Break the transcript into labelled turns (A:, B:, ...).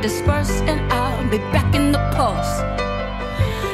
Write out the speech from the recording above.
A: disperse, and I'll be back in the pulse.